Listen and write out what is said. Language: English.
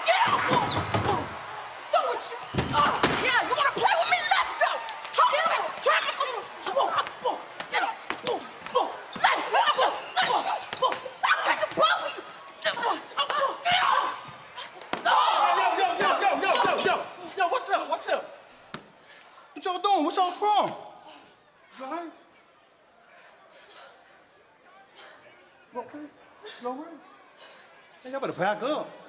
Get off! Don't you? Yeah, you wanna play with me? Let's go! Turn me! Come on! Get off! Let's go! I'll take the ball with you! Get off! Yo, what's up? What y'all doing? What's y'all's problem? You all right? You okay? You all right? Hey, y'all better pack up.